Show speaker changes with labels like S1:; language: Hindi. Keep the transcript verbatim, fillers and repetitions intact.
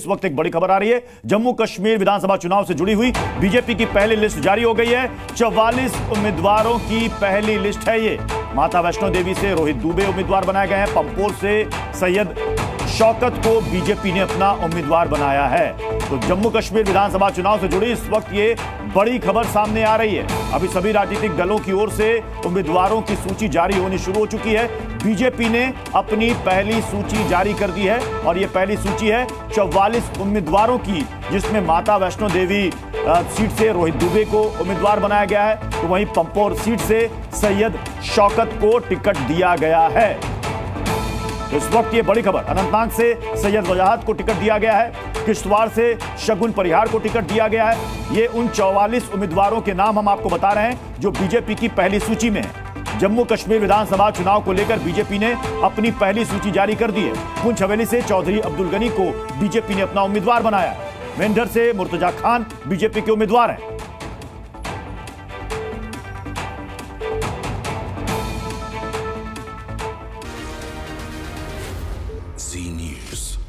S1: इस वक्त एक बड़ी खबर आ रही है। जम्मू कश्मीर विधानसभा चुनाव से जुड़ी हुई बीजेपी की पहली लिस्ट जारी हो गई है। चौवालीस उम्मीदवारों की पहली लिस्ट है ये। माता वैष्णो देवी से रोहित दुबे उम्मीदवार बनाए गए हैं। पंपोर से सैयद शौकत को बीजेपी ने अपना उम्मीदवार बनाया है। तो जम्मू कश्मीर विधानसभा चुनाव से जुड़ी इस वक्त ये बड़ी खबर सामने आ रही है। अभी सभी राजनीतिक दलों की ओर से उम्मीदवारों की सूची जारी होनी शुरू हो चुकी है। बीजेपी ने अपनी पहली सूची जारी कर दी है और ये पहली सूची है चौवालीस उम्मीदवारों की, जिसमें माता वैष्णो देवी सीट से रोहित दुबे को उम्मीदवार बनाया गया है, तो वहीं पंपोर सीट से सैयद शौकत को टिकट दिया गया है। तो इस वक्त ये बड़ी खबर, अनंतनाग से सैयद वजाहत को टिकट दिया गया है, किश्तवाड़ से शगुन परिहार को टिकट दिया गया है। ये उन चौवालीस उम्मीदवारों के नाम हम आपको बता रहे हैं जो बीजेपी की पहली सूची में है। जम्मू कश्मीर विधानसभा चुनाव को लेकर बीजेपी ने अपनी पहली सूची जारी कर दी है। पुंछ हवेली से चौधरी अब्दुल गनी को बीजेपी ने अपना उम्मीदवार बनाया है। मेंढर से मुर्तजा खान बीजेपी के उम्मीदवार हैं।
S2: Z News।